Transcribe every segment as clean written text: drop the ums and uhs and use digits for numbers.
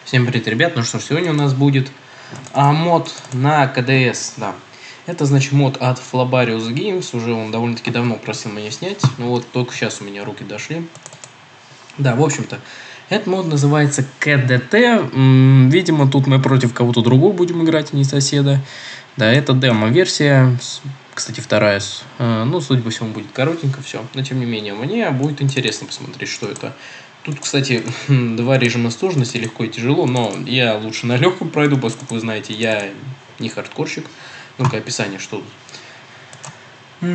Всем привет, ребят. Ну что ж, сегодня у нас будет мод на КДС, да. Это значит мод от Flabarius Games. Уже он довольно-таки давно просил меня снять. Но вот только сейчас у меня руки дошли. Да, в общем-то, этот мод называется КДТ. Видимо, тут мы против кого-то другого будем играть, а не соседа. Да, это демо-версия. Кстати, вторая. Ну, судя по всему, будет коротенько все. Но, тем не менее, мне будет интересно посмотреть, что это. Тут, кстати, два режима сложности, легко и тяжело, но я лучше на легком пройду, поскольку, вы знаете, я не хардкорщик. Ну-ка, описание, что тут?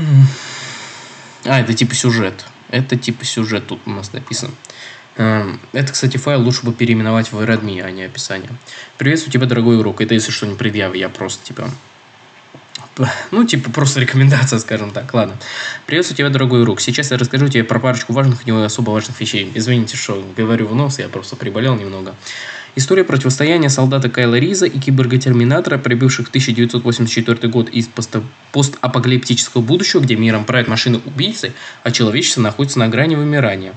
Это типа сюжет. Это типа сюжет тут у нас написано. Это, кстати, файл лучше бы переименовать в readme, а не описание. Приветствую тебя, дорогой игрок. Это, если что, не предъявы, я просто, типа... Ну, типа, просто рекомендация, скажем так. Ладно. Приветствую тебя, дорогой игрок. Сейчас я расскажу тебе про парочку важных и не особо важных вещей. Извините, что говорю в нос, я просто приболел немного. История противостояния солдата Кайла Риза и киборга-терминатора, прибывших в 1984 год из постапокалиптического будущего, где миром правят машины-убийцы, а человечество находится на грани вымирания.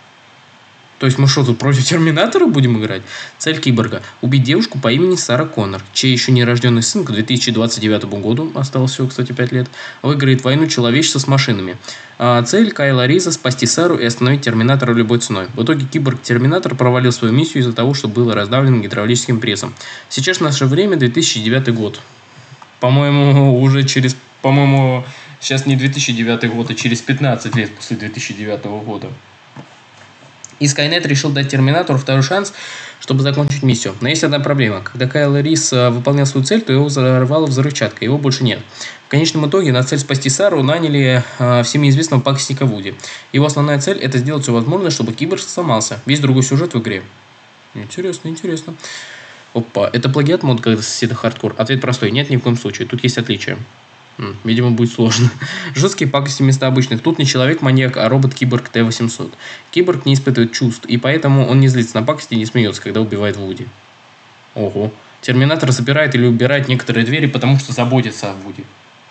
То есть мы что, тут против Терминатора будем играть? Цель киборга – убить девушку по имени Сара Коннор, чей еще нерожденный сын к 2029 году, осталось всего, кстати, 5 лет, выиграет войну человечества с машинами. А цель Кайла Риза – спасти Сару и остановить Терминатора любой ценой. В итоге киборг-терминатор провалил свою миссию из-за того, что был раздавлен гидравлическим прессом. Сейчас в наше время 2009 год. По-моему, уже через... По-моему, сейчас не 2009 год, а через 15 лет после 2009 года. И Skynet решил дать Терминатору второй шанс, чтобы закончить миссию. Но есть одна проблема. Когда Кайл Рис выполнял свою цель, то его взорвала взрывчатка, его больше нет. В конечном итоге на цель спасти Сару наняли всеми известного пакостника Вуди. Его основная цель – это сделать все возможное, чтобы киборг сломался. Весь другой сюжет в игре. Интересно, интересно. Опа, это плагиат мод, когда соседа хардкор? Ответ простой. Нет, ни в коем случае. Тут есть отличие. Видимо, будет сложно. Жесткие пакости вместо обычных. Тут не человек-маньяк, а робот-киборг Т-800. Киборг не испытывает чувств, и поэтому он не злится на пакости и не смеется, когда убивает Вуди. Ого. Терминатор запирает или убирает некоторые двери, потому что заботится о Вуди.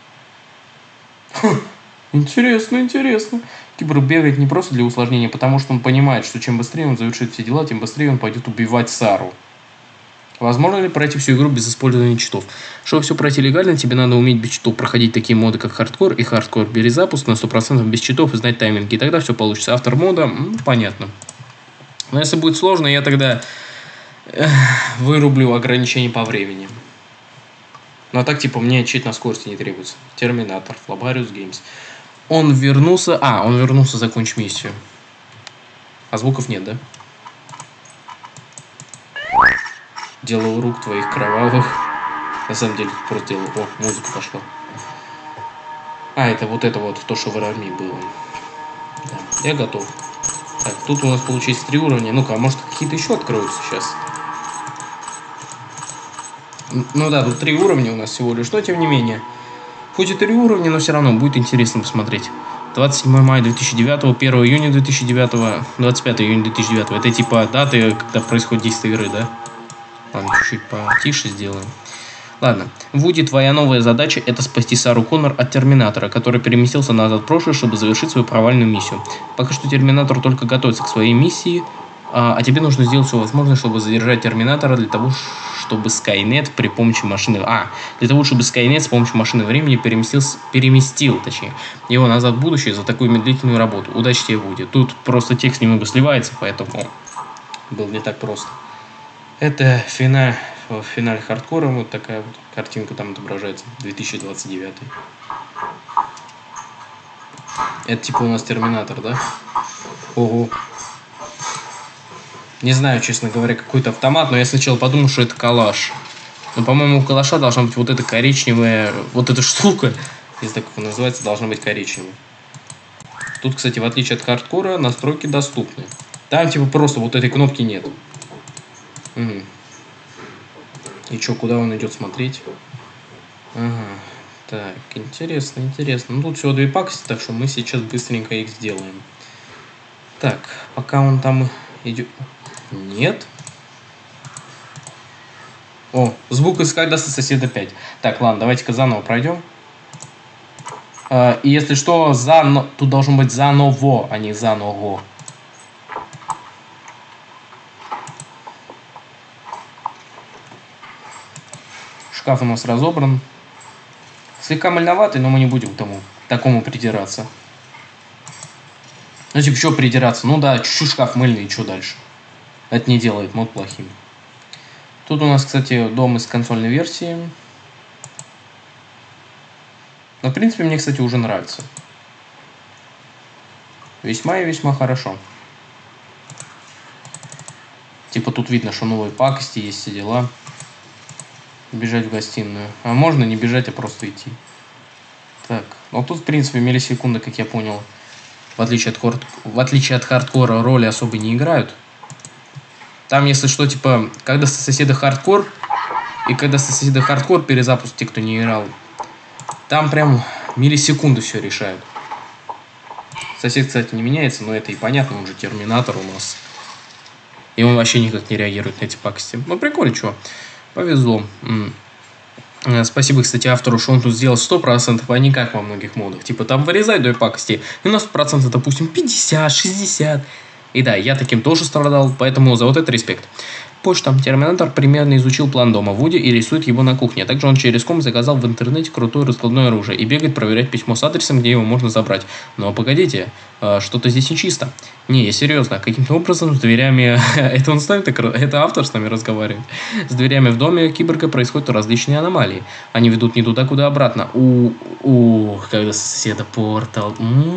Интересно, интересно. Киборг бегает не просто для усложнения, потому что он понимает, что чем быстрее он завершит все дела, тем быстрее он пойдет убивать Сару. Возможно ли пройти всю игру без использования читов? Чтобы все пройти легально, тебе надо уметь без читов проходить такие моды, как хардкор и хардкор перезапуск на 100% без читов и знать тайминги. И тогда все получится. Автор мода, понятно. Но если будет сложно, я тогда вырублю ограничения по времени. Ну а так, типа, мне чит на скорости не требуется. Терминатор, Flabarius Games. Он вернулся... он вернулся закончить миссию. А звуков нет, да? Дело рук твоих кровавых. На самом деле, просто дело. О, музыка пошла. Это вот то, что в армии было. Да, я готов. Так, тут у нас получается 3 уровня. Ну-ка, а может какие-то еще откроются сейчас? Ну да, тут 3 уровня у нас всего лишь. Но тем не менее. Хоть и 3 уровня, но все равно будет интересно посмотреть. 27 мая 2009, 1 июня 2009, 25 июня 2009. Это типа даты, когда происходит действие игры, да? Ладно, чуть-чуть потише сделаем. Ладно. Вуди, твоя новая задача – это спасти Сару Коннор от Терминатора, который переместился назад в прошлое, чтобы завершить свою провальную миссию. Пока что Терминатор только готовится к своей миссии, а тебе нужно сделать все возможное, чтобы задержать Терминатора для того, чтобы Skynet при помощи машины... для того, чтобы Skynet с помощью машины времени переместил его назад в будущее за такую медлительную работу. Удачи тебе, Вуди. Тут просто текст немного сливается, поэтому было не так просто. Это в финале хардкора, вот такая вот картинка там отображается, 2029. Это типа у нас Терминатор, да? Ого. Не знаю, честно говоря, какой-то автомат, но я сначала подумал, что это калаш. Но, по-моему, у калаша должна быть вот эта коричневая, вот эта штука, если так как называется, должна быть коричневая. Тут, кстати, в отличие от хардкора, настройки доступны. Там типа просто вот этой кнопки нет. Угу. И чё, куда он идет смотреть? Ага. Так, интересно, интересно. Ну, тут всего 2 пакости, так что мы сейчас быстренько их сделаем. Так, пока он там идет... Нет. О, звук искать даст соседа 5. Так, ладно, давайте-ка заново пройдем. И если что, тут должно быть заново, а не заново. Шкаф у нас разобран. Слегка мальноватый, но мы не будем к такому придираться. Ну, типа, что придираться? Ну да, чуть-чуть шкаф мыльный, и что дальше? Это не делает мод плохим. Тут у нас, кстати, дом из консольной версии. Но, в принципе, мне, кстати, уже нравится. Весьма и весьма хорошо. Типа, тут видно, что новые пакости есть, все дела. Бежать в гостиную. А можно не бежать, а просто идти. Так, ну тут, в принципе, миллисекунды, как я понял, в отличие от хардкора, роли особо не играют. Там, если что, типа, когда соседа хардкор, и когда соседа хардкор, перезапуск, те, кто не играл, там прям миллисекунды все решают. Сосед, кстати, не меняется, но это и понятно, он же терминатор у нас. И он вообще никак не реагирует на эти пакости. Ну, прикольно, чего. Повезло. Спасибо, кстати, автору, что он тут сделал 100%, а не как во многих модах. Типа, там вырезай до пакости, и у нас процентов, допустим, 50, 60. И да, я таким тоже страдал, поэтому за вот это респект. Почта. Терминатор примерно изучил план дома Вуди и рисует его на кухне. Также он через ком заказал в интернете крутое раскладное оружие и бегает проверять письмо с адресом, где его можно забрать. Но погодите, что-то здесь нечисто. Не, я серьезно, каким-то образом с дверями... это он с нами, это автор с нами разговаривает. С дверями в доме киборга происходят различные аномалии. Они ведут не туда, куда обратно. Когда соседа портал.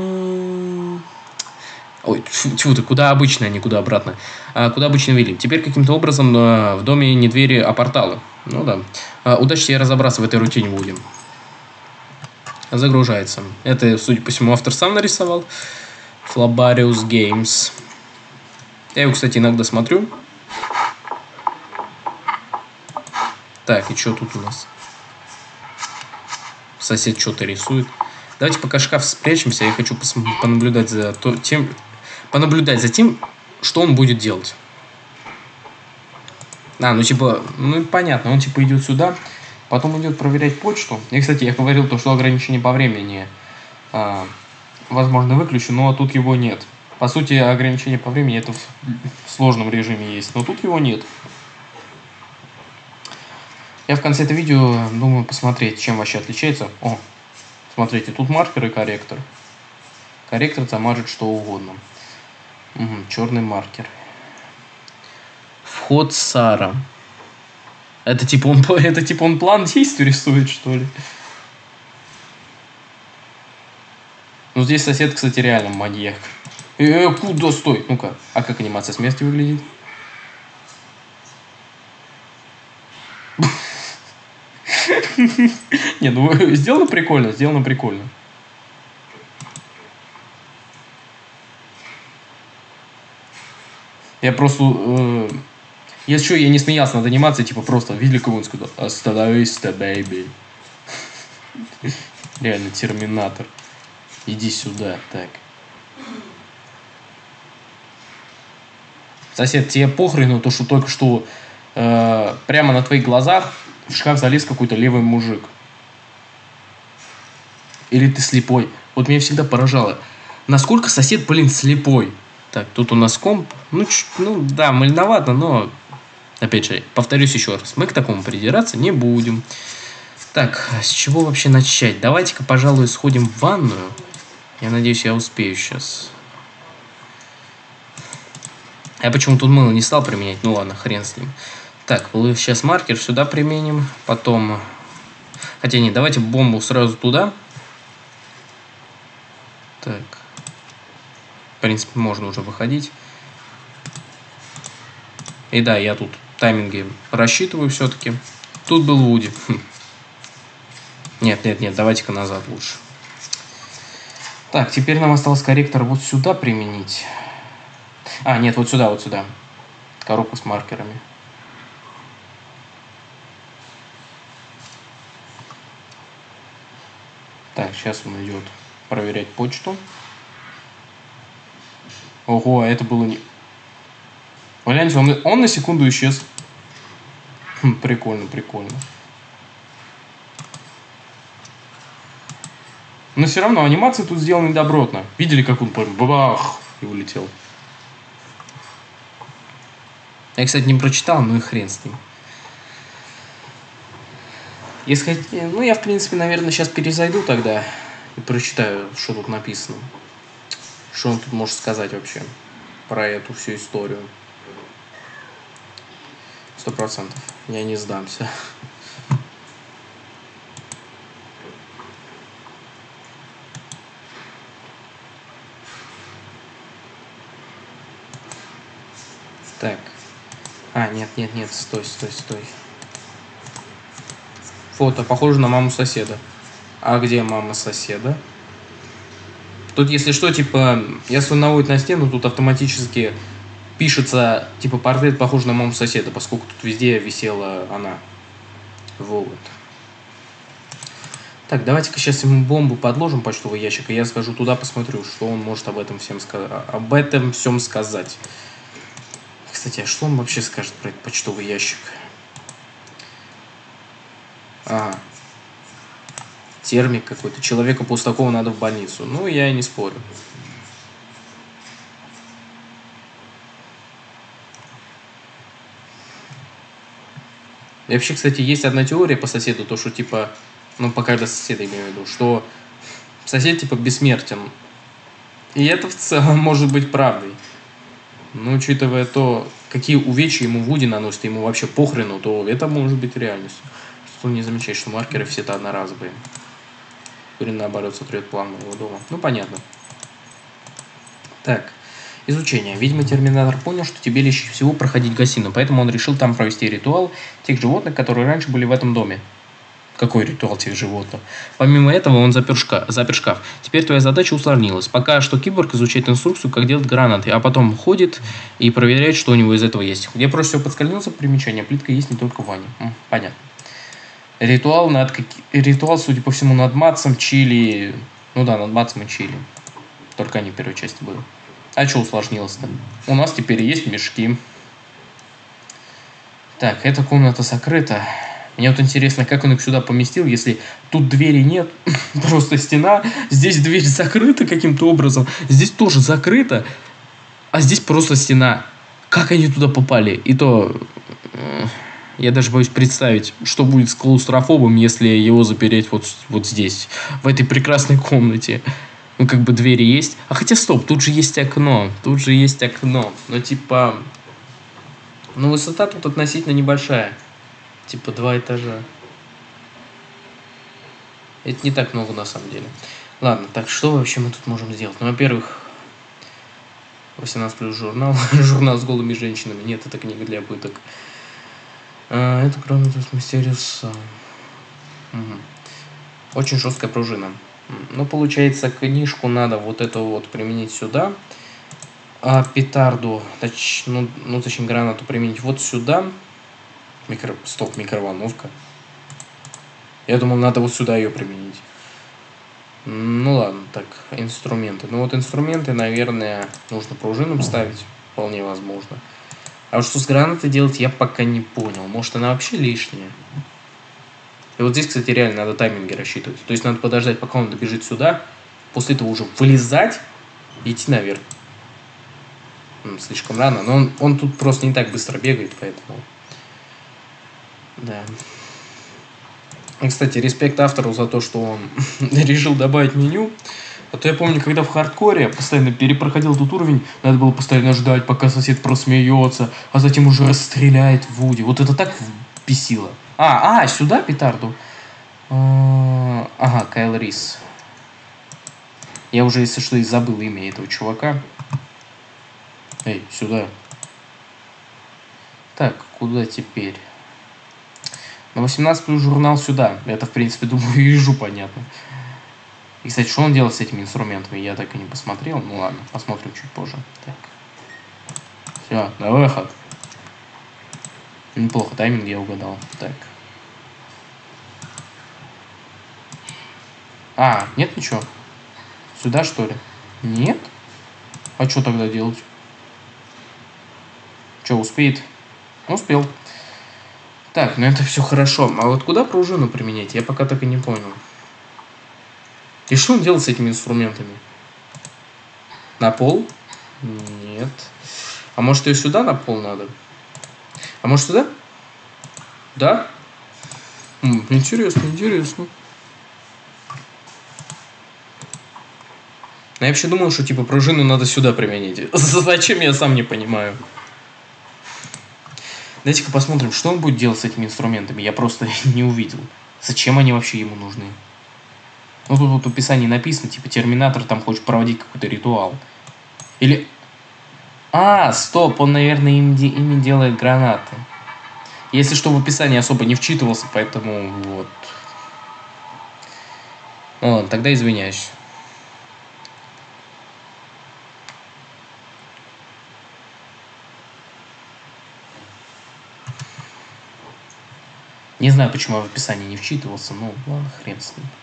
Ой, тьфу ты, куда обычно, а не куда обратно. Куда обычно вели. Теперь каким-то образом в доме не двери, а порталы. Ну да. Удачи тебе разобраться в этой рутине будем. Загружается. Это, судя по всему, автор сам нарисовал. Flabarius Games. Я его, кстати, иногда смотрю. Так, и что тут у нас? Сосед что-то рисует. Давайте пока шкаф спрячемся. Я хочу понаблюдать за тем, что он будет делать. Ну типа, ну понятно, он типа идет сюда, потом идет проверять почту. И, кстати, я говорил то, что ограничение по времени, возможно, выключу, но тут его нет. По сути, ограничение по времени это в сложном режиме есть, но тут его нет. Я в конце этого видео думаю посмотреть, чем вообще отличается. О, смотрите, тут маркер и корректор. Корректор замажет что угодно. Черный маркер. Вход Сара. Это типа он план действий рисует, что ли? Ну здесь сосед, кстати, реально маньяк. Куда стой? Ну-ка, а как анимация смерти выглядит? Не, ну сделано прикольно, сделано прикольно. Я просто... Если что, я не смеялся над анимацией, типа просто видели, кого он сказал? Остановись, бэйби. Реально, терминатор. Иди сюда, так. Сосед, тебе похрену то, что только что прямо на твоих глазах в шкаф залез какой-то левый мужик. Или ты слепой? Вот меня всегда поражало. Насколько сосед, блин, слепой? Так, тут у нас комп. Ну да, мальновато, но... Опять же, повторюсь еще раз. Мы к такому придираться не будем. Так, с чего вообще начать? Давайте-ка, пожалуй, сходим в ванную. Я надеюсь, я успею сейчас. Я почему тут мыло не стал применять. Ну ладно, хрен с ним. Так, сейчас маркер сюда применим. Потом... Хотя нет, давайте бомбу сразу туда. Так. В принципе, можно уже выходить. И да, я тут тайминги рассчитываю все-таки. Тут был Вуди. Нет, давайте-ка назад лучше. Так, теперь нам осталось корректор вот сюда применить. Нет, вот сюда. Коробку с маркерами. Так, сейчас он идет проверять почту. Ого, это было не... Гляньте, он на секунду исчез. Прикольно. Но все равно анимация тут сделана добротно. Видели, как он прям бабах и улетел. Я, кстати, не прочитал, ну и хрен с ним. Если хотите, ну, я, в принципе, наверное, сейчас перезайду тогда и прочитаю, что тут написано. Что он тут может сказать вообще про эту всю историю. 100%. Я не сдамся. Так. А, нет, стой. Фото похоже на маму соседа. А где мама соседа? Тут, если что, типа, если он наводит на стену, тут автоматически пишется, типа, портрет похож на маму соседа, поскольку тут везде висела она. Вот. Так, давайте-ка сейчас ему бомбу подложим, почтовый ящик, и я схожу туда, посмотрю, что он может об этом всем сказать. Кстати, а что он вообще скажет про этот почтовый ящик? Термик какой-то. Человека после такого надо в больницу. Ну, я и не спорю. И вообще, кстати, есть одна теория по соседу, то, что, типа, ну, пока до соседа имею в виду, что сосед, типа, бессмертен. И это в целом может быть правдой. Но, учитывая то, какие увечья ему Вуди наносит, ему вообще похрену, то это может быть реальностью. Что не замечать, что маркеры все-то одноразовые. Или наоборот сотрет план моего дома. Ну, понятно. Так. Изучение. Видимо, Терминатор понял, что тебе легче всего проходить гостиную, поэтому он решил там провести ритуал тех животных, которые раньше были в этом доме. Какой ритуал тех животных? Помимо этого, он запер шкаф. Теперь твоя задача усложнилась. Пока что киборг изучает инструкцию, как делать гранаты, а потом ходит и проверяет, что у него из этого есть. Я просто всего подскользнулся, примечание. Плитка есть не только в ванне. Понятно. Ритуал, судя по всему, над Матсом, Чили. Ну да, над Матсом и Чили. Только они в первой части были. А что усложнилось-то? У нас теперь есть мешки. Так, эта комната закрыта. Мне вот интересно, как он их сюда поместил, если тут двери нет, просто стена. Здесь дверь закрыта каким-то образом. Здесь тоже закрыта, а здесь просто стена. Как они туда попали? И то... Я даже боюсь представить, что будет с клаустрофобом, если его запереть вот здесь, в этой прекрасной комнате. Ну, как бы двери есть. А хотя, стоп, тут же есть окно. Но, типа... Ну, высота тут относительно небольшая. Типа 2 этажа. Это не так много, на самом деле. Ладно, так что вообще мы тут можем сделать? Ну, во-первых, 18+ журнал. Журнал с голыми женщинами. Нет, это книга для пыток. Это кроме того, Mysterious. Очень жесткая пружина. Ну, получается, книжку надо вот эту вот применить сюда. А петарду, точнее, гранату применить вот сюда. Микроволновка. Я думал, надо вот сюда ее применить. Ну ладно, так, инструменты. Ну вот инструменты, наверное, нужно пружинам ставить. Вполне возможно. А вот что с гранатой делать, я пока не понял. Может, она вообще лишняя? И вот здесь, кстати, реально надо тайминги рассчитывать. То есть надо подождать, пока он добежит сюда. После этого уже вылезать и идти наверх. Слишком рано. Но он тут просто не так быстро бегает, поэтому... Да. И, кстати, респект автору за то, что он решил добавить меню. А то я помню, когда в хардкоре я постоянно перепроходил этот уровень, надо было постоянно ждать, пока сосед просмеется, а затем уже расстреляет Вуди. Вот это так бесило. Сюда петарду? Ага, Кайл Рис. Я уже, если что, и забыл имя этого чувака. Эй, сюда. Так, куда теперь? На 18+ журнал сюда. Это, в принципе, думаю, вижу, понятно. И, кстати, что он делает с этими инструментами, я так и не посмотрел. Ну ладно, посмотрим чуть позже. Так. Все, на выход. Неплохо, тайминг я угадал. Так. Нет ничего? Сюда, что ли? Нет? А что тогда делать? Что, успеет? Успел. Так, ну это все хорошо. А вот куда пружину применять? Я пока так и не понял. И что он делает с этими инструментами? На пол? Нет. А может, ее сюда на пол надо? А может, сюда? Да? Интересно, интересно. Я вообще думал, что типа пружину надо сюда применить. Зачем, я сам не понимаю. Дайте-ка посмотрим, что он будет делать с этими инструментами. Я просто не увидел. Зачем они вообще ему нужны? Ну тут вот в описании написано, типа Терминатор там хочет проводить какой-то ритуал. Или... А, стоп, он, наверное, ими делает гранаты. Если что, в описании особо не вчитывался, поэтому вот. Ну ладно, тогда извиняюсь. Не знаю, почему я в описании не вчитывался, но ладно, хрен с ним.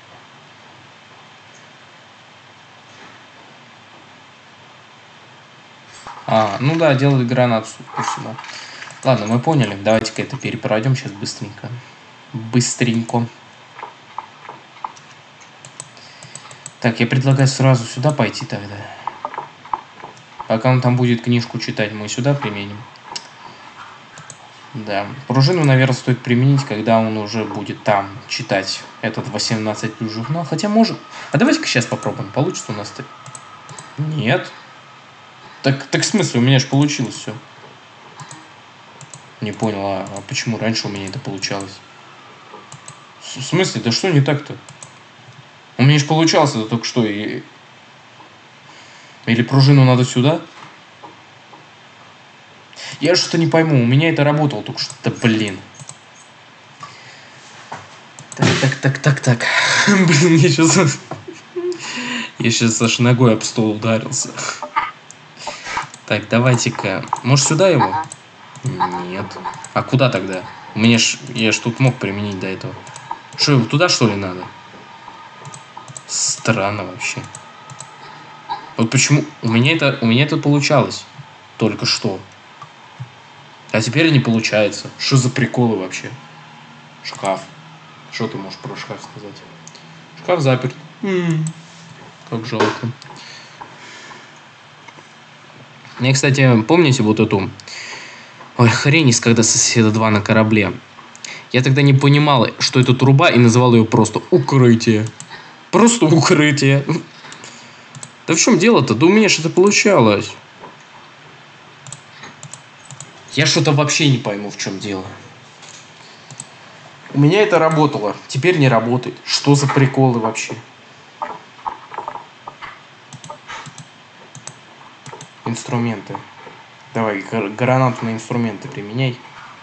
Ну да, делает гранату, сюда. Ладно, мы поняли. Давайте-ка это перепройдем сейчас быстренько. Быстренько. Так, я предлагаю сразу сюда пойти тогда. Пока он там будет книжку читать, мы сюда применим. Да. Пружину, наверное, стоит применить, когда он уже будет там читать этот 18 плюс журнал. Хотя может... А давайте-ка сейчас попробуем. Получится у нас-то? Нет. Так в смысле? У меня же получилось все. Не понял, а почему раньше у меня это получалось? В смысле? Да что не так-то? У меня же получалось это только что. Или пружину надо сюда? Я что-то не пойму. У меня это работало только что. Да блин. Так. Блин, я сейчас аж ногой об стол ударился. Так, давайте-ка. Может сюда его? Нет. А куда тогда? Я ж тут мог применить до этого. Что, его туда что ли надо? Странно вообще. Вот почему у меня это получалось только что. А теперь не получается. Что за приколы вообще? Шкаф. Что ты можешь про шкаф сказать? Шкаф заперт. Как жалко. Мне, кстати, помните вот эту... Ой, хрень, когда соседа 2 на корабле. Я тогда не понимал, что это труба, и называл ее просто укрытие. Просто укрытие. Да в чем дело-то? Да у меня что-то получалось. Я что-то вообще не пойму, в чем дело. У меня это работало. Теперь не работает. Что за приколы вообще? Инструменты. Давай, гранату на инструменты применяй.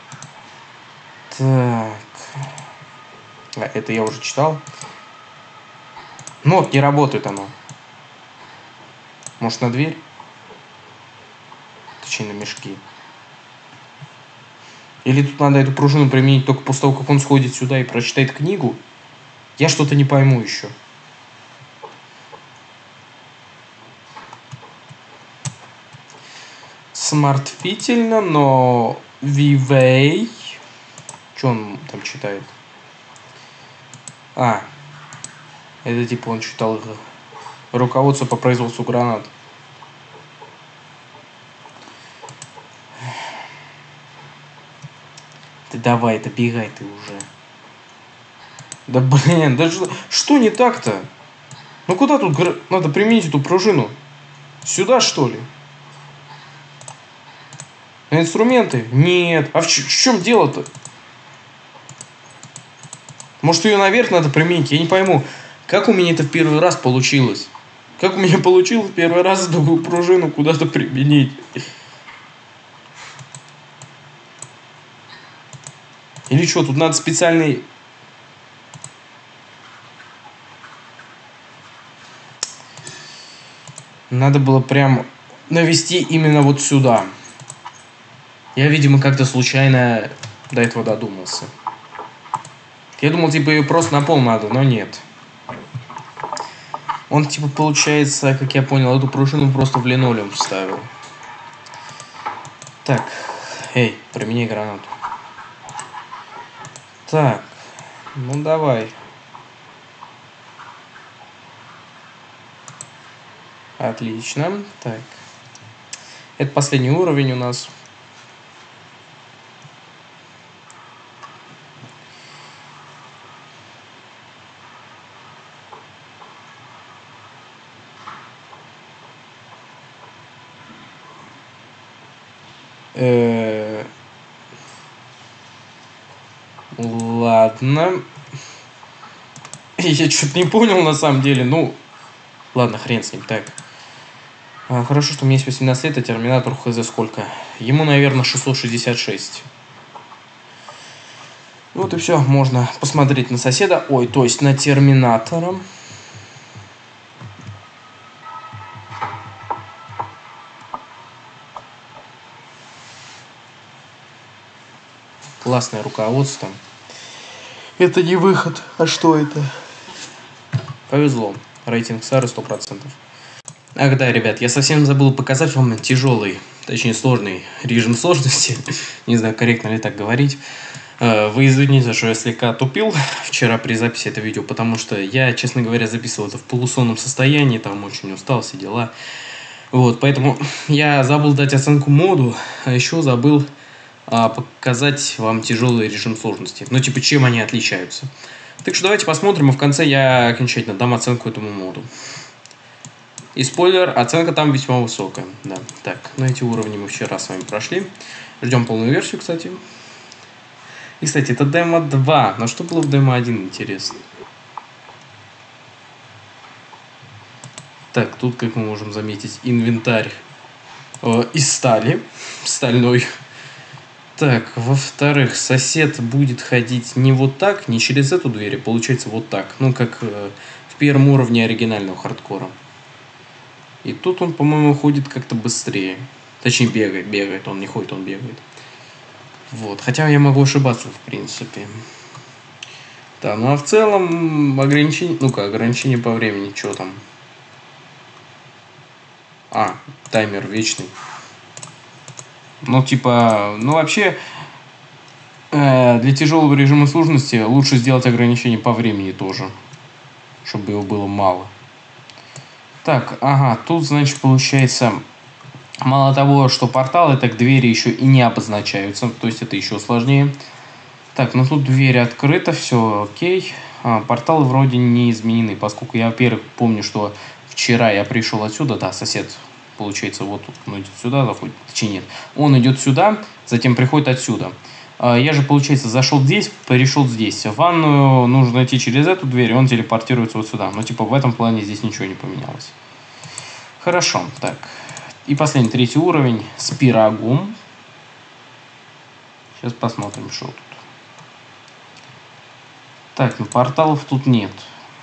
Так. Это я уже читал. Ну вот, не работает оно. Может, на дверь? Точнее, на мешки. Или тут надо эту пружину применить только после того, как он сходит сюда и прочитает книгу? Я что-то не пойму еще. Смартфительно, но Вивей. Что он там читает? Это типа он читал руководство по производству гранат. Ты давай, добегай ты уже. Да блин, да что не так-то? Ну куда тут надо применить эту пружину? Сюда что ли? На инструменты? Нет. А в чем дело-то? Может ее наверх надо применить? Я не пойму. Как у меня это в первый раз получилось? Как у меня получилось в первый раз эту пружину куда-то применить? Или что, тут надо специальный... Надо было прям навести именно вот сюда. Я, видимо, как-то случайно до этого додумался. Я думал, типа, ее просто на пол надо, но нет. Он, типа, получается, как я понял, эту пружину просто в линолеум вставил. Так, эй, применяй гранату. Так, ну давай. Отлично. Так. Это последний уровень у нас. Ладно. Я что-то не понял на самом деле. Ну, ладно, хрен с ним. Так. Хорошо, что у меня есть 18 лет, а Терминатору хз сколько? Ему, наверное, 666. Вот и все. Можно посмотреть на соседа. Ой, то есть на Терминатора. Классное руководство. Это не выход. А что это? Повезло. Рейтинг Сары 100%. Ах да, ребят, я совсем забыл показать вам тяжелый, точнее сложный режим сложности. Не знаю, корректно ли так говорить. Вы извините, что я слегка тупил вчера при записи этого видео, потому что я, честно говоря, записывал это в полусонном состоянии, там очень устал, все дела. Вот, поэтому я забыл дать оценку моду, а еще забыл показать вам тяжелый режим сложности. Ну, типа, чем они отличаются. Так что давайте посмотрим, и в конце я окончательно дам оценку этому моду. И спойлер, оценка там весьма высокая. Да. Так, ну эти уровни мы вчера с вами прошли. Ждем полную версию, кстати. И, кстати, это демо 2. Но что было в демо 1, интересно? Так, тут, как мы можем заметить, инвентарь из стали. Стальной. Так, во-вторых, сосед будет ходить не вот так, не через эту дверь, а получается вот так. Ну, как в первом уровне оригинального хардкора. И тут он, по-моему, ходит как-то быстрее. Точнее, бегает. Он не ходит, он бегает. Вот. Хотя я могу ошибаться, в принципе. Да, ну а в целом ограничение... Ну-ка, ограничение по времени. Что там? Таймер вечный. Ну, типа... Ну, вообще... для тяжелого режима сложности лучше сделать ограничение по времени тоже. Чтобы его было мало. Так, ага, тут, значит, получается, мало того, что порталы, так двери еще и не обозначаются, то есть это еще сложнее. Так, ну тут дверь открыта, все окей. Порталы вроде не изменены, поскольку я, во-первых, помню, что вчера я пришел отсюда, да, сосед, получается, вот тут он идет сюда, заходит, точнее нет, он идет сюда, затем приходит отсюда. Я же, получается, зашел здесь, перешел здесь. В ванную нужно идти через эту дверь, и он телепортируется вот сюда. Но, типа, в этом плане здесь ничего не поменялось. Хорошо, так. И последний, третий уровень с пирогом. Сейчас посмотрим, что тут. Так, ну порталов тут нет.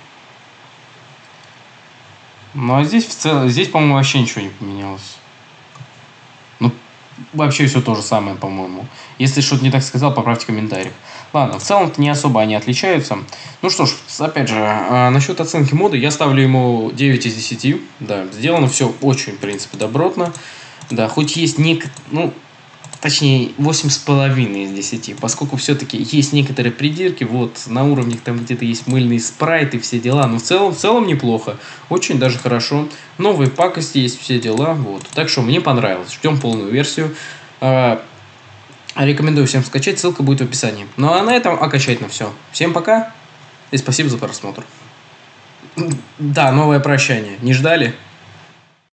Ну, а здесь в целом, здесь, по-моему, вообще ничего не поменялось. Ну, вообще все то же самое, по-моему. Если что-то не так сказал, поправьте в комментариях. Ладно, в целом-то не особо они отличаются. Ну что ж, опять же, насчет оценки мода, я ставлю ему 9 из 10. Да, сделано все очень, в принципе, добротно. Да, хоть есть ну, точнее, 8,5 из 10. Поскольку все-таки есть некоторые придирки, вот, на уровнях там где-то есть мыльный спрайт и все дела. Но в целом неплохо. Очень даже хорошо. Новые пакости есть, все дела. Вот. Так что мне понравилось. Ждем полную версию. Рекомендую всем скачать, ссылка будет в описании. Ну а на этом окончательно все. Всем пока и спасибо за просмотр. Да, новое прощание. Не ждали?